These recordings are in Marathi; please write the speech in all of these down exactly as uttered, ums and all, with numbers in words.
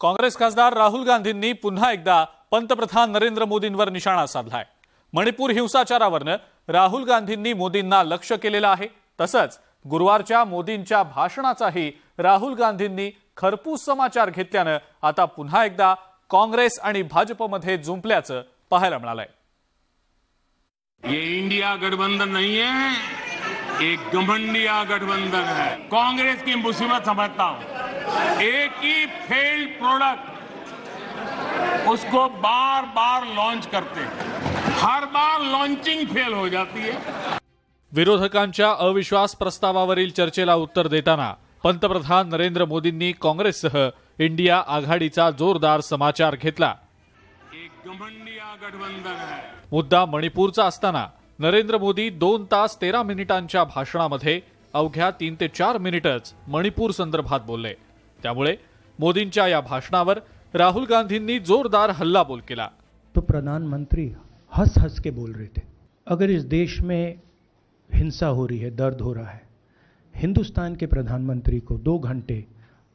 काँग्रेस खासदार राहुल गांधींनी पुन्हा एकदा पंतप्रधान नरेंद्र मोदींवर निशाणा साधलाय। मणिपूर हिंसाचारावरनं राहुल गांधींनी मोदींना लक्ष्य केलेलं आहे। तसंच गुरुवारच्या मोदींच्या भाषणाचाही राहुल गांधींनी खरपूस समाचार घेतल्यानं आता पुन्हा एकदा काँग्रेस आणि भाजपमध्ये जुंपल्याचं पाहायला मिळालंय। ये इंडिया गठबंधन नहीं है, एक घमंडिया गठबंधन है। कांग्रेस की मुसीबत समझता हूं, एक ही फेल्ड प्रोडक्ट उसको बार बार लॉन्च करते हैं, हर बार लॉन्चिंग फेल हो जाती है। विरोधकांच्या अविश्वास प्रस्तावावरील चर्चेला उत्तर देताना पंतप्रधान नरेंद्र मोदींनी काँग्रेससह इंडिया आघाडीचा जोरदार समाचार घेतला। एक घमंडिया गठबंधन है। मुद्दा मणिपूरचा असताना नरेंद्र मोदी दोन तास तेरा मिनिटांच्या भाषणामध्ये अवघ्या तीन ते चार मिनिटच मणिपूर संदर्भात बोलले। त्यामुळे मोदींच्या या भाषणावर राहुल गांधींनी जोरदार हल्लाबोल केला। तो प्रधानमंत्री हंस हंस के बोल रहे थे। अगर इस देश में हिंसा हो रही है, दर्द हो रहा है, हिंदुस्तान के प्रधानमंत्री को दो घंटे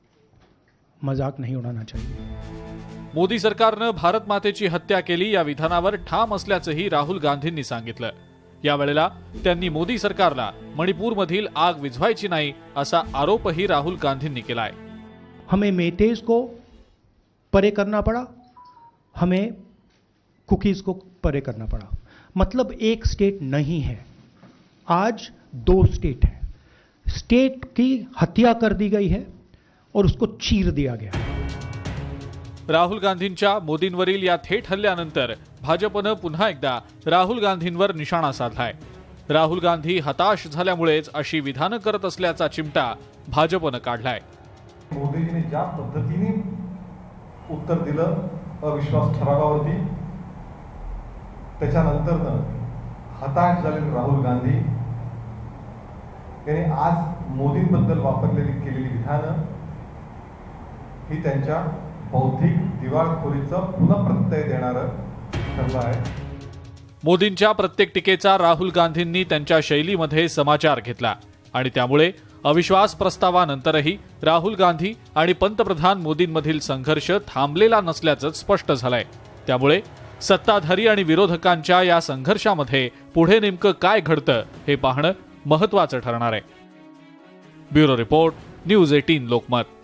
मजाक नहीं उड़ाना चाहिए। मोदी सरकारनं भारत मातेची हत्या केली या विधानावर ठाम असल्याचंही राहुल गांधींनी सांगितलं। यावेळेला त्यांनी मोदी सरकारला मणिपूरमधील आग विझवायची नाही असा आरोपही राहुल गांधींनी केलाय। हमें मेतेज को परे करना पड़ा, हमें कुकीज को परे करना पड़ा। मतलब एक स्टेट नहीं है, आज दो स्टेट है। स्टेट की हत्या कर दी गई है और उसको चीर दिया गया। राहुल गांधींच्या मोदींवरील या थेट हल्ल्यानंतर भाजपनं पुन्हा एकदा राहुल गांधींवर निशाणा साधलाय। राहुल गांधी हताश झाल्यामुळेच अशी विधानं करत असल्याचा चिमटा भाजपनं काढलाय। मोदीजींनी ज्या पद्धतीने उत्तर दिलं अविश्वास ठरावावरती, त्याच्यानंतर हताश झालेले राहुल गांधी यांनी आज मोदींबद्दल वापरलेली केलेली विधानं ही त्यांच्या बौद्धिक दिवाळखोरीचा पुनःप्रत्यय देणारं ठरलं आहे। मोदींच्या प्रत्येक टीकेचा राहुल गांधींनी त्यांच्या शैलीमध्ये समाचार घेतला आणि त्यामुळे अविश्वास प्रस्तावानंतरही राहुल गांधी आणि पंतप्रधान मोदींमधील संघर्ष थांबलेला नसल्याचं स्पष्ट झालंय। त्यामुळे सत्ताधारी आणि विरोधकांच्या या संघर्षामध्ये पुढे नेमकं काय घडतं हे पाहणं महत्त्वाचं ठरणार आहे। ब्युरो रिपोर्ट, न्यूज अठरा लोकमत।